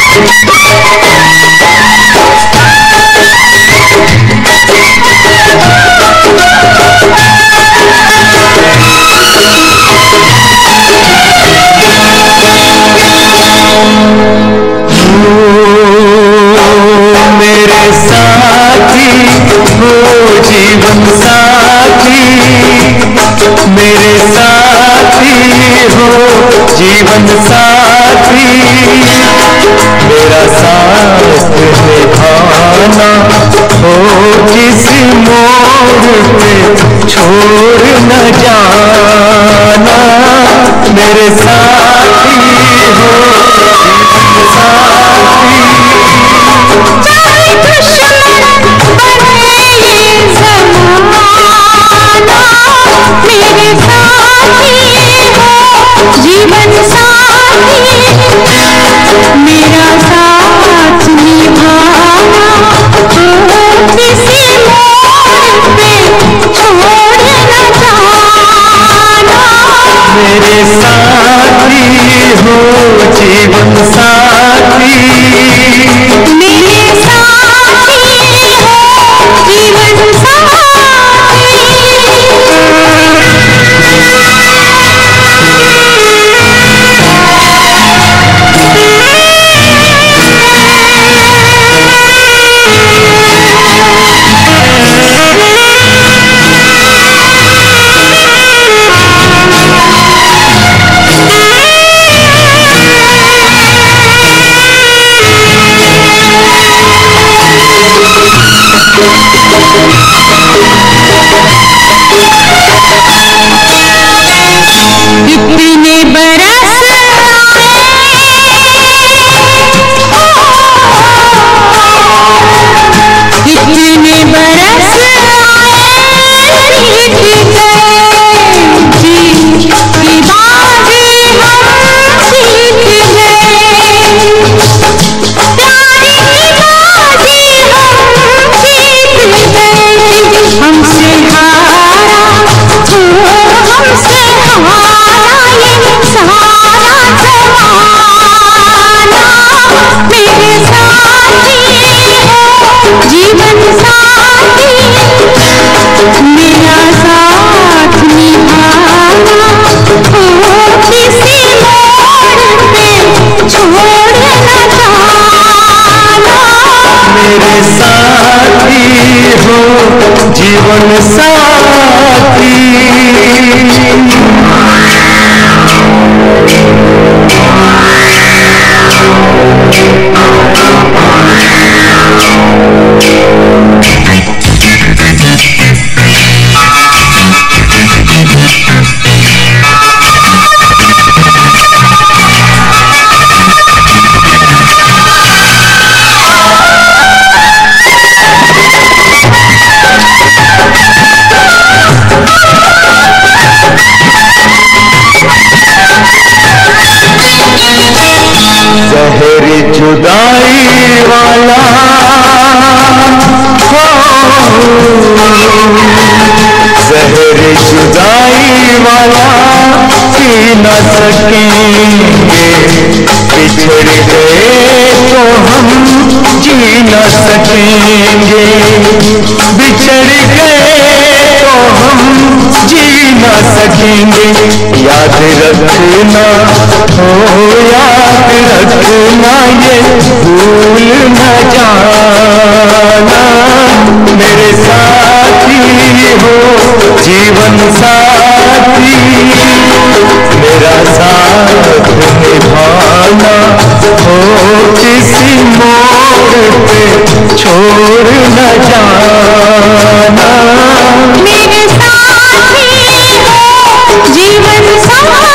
जीवन साथी मेरा साथ निभाना हो, किसी मोड़ पे छोड़ न जाना। मेरे साथी हो जीवन साथी, चाहे दुश्मन बने ये ज़माना, मेरे साथी हो जीवन साथी, मेरा साथ निभाना हो, किसी मोड़ पे छोड़ न जाना। मेरे साथी हो जीवन साथी, मेरे साथी हो जीवन साथी। कितने बरस कितने बरस बीत गए, जी की बाजी हम जीत गए, प्यारी बाजी हम जीत गए। हमसे हारा तो हमसे हारा ये सारा ज़माना। मेरे साथी हो जीवन साथी, मेरा साथ निभाना हो, किसी मोड़ पे छोड़ न जाना। मेरे साथी हो जीवन साथी। जहरी जुदाई वाला हो, जहरी जुदाई वाला पी न सकेंगे, बिछड़ गए तो हम जी न सकेंगे, बिछड़ गए तो हम जी न सकेंगे। याद रखना हो, याद रखना ये भूल न जाना। मेरे साथी हो जीवन साथी, मेरा साथ निभाना हो, किसी मोड़ पे छोड़ न जाना। मेरे साथी हो जीवन साथी।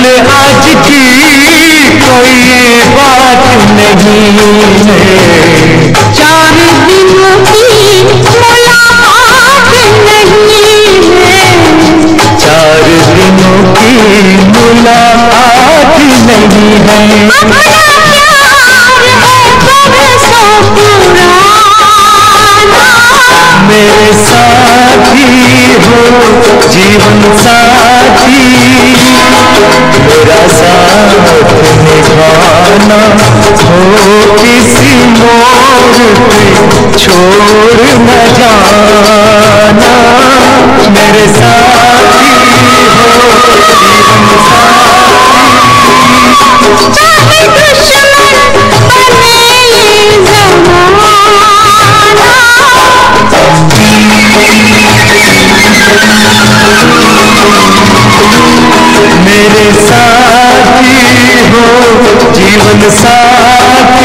कल आज की कोई बात नहीं है, 4 दिनों की मुलाकात नहीं है, 4 दिनों की मुलाकात नहीं है। अपना प्यार है बरसों पुराना, मेरे साथी हो जीवन साथी, मेरा साथ निभाना हो किसी मोड़ पे छोड़ न जाना। मेरे साथी हो जीवन साथी, चाहे दुश्मन बने ये ज़माना, मेरे साथी हो जीवन साथी।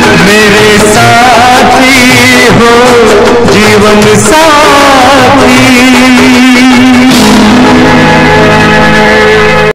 मेरे साथी हो जीवन साथी।